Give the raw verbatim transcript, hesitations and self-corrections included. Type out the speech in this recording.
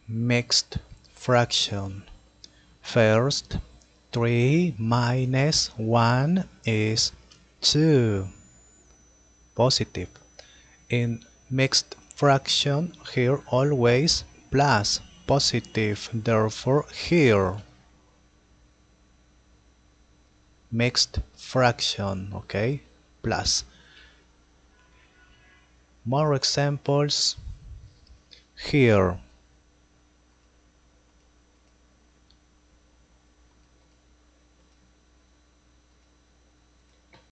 mixed fraction. First, three minus one is two. Positive. In mixed fraction, here always plus positive, therefore here mixed fraction, okay, plus. More examples here.